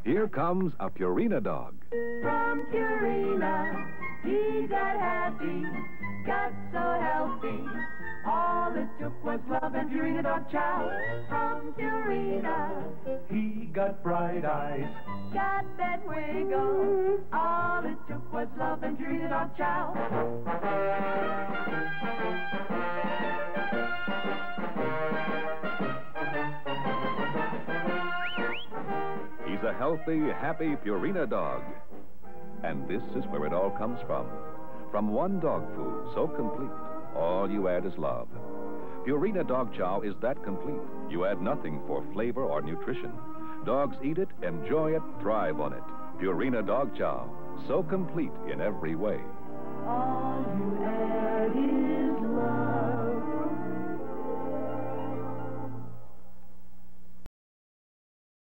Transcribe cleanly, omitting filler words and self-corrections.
Here comes a Purina dog. From Purina, he got happy, got so healthy. All it took was love and Purina dog chow. From Purina, he got bright eyes, got that wiggle. All it took was love and Purina dog chow. He's a healthy, happy Purina dog. And this is where it all comes from. From one dog food so complete, all you add is love. Purina Dog Chow is that complete. You add nothing for flavor or nutrition. Dogs eat it, enjoy it, thrive on it. Purina Dog Chow, so complete in every way. All you add is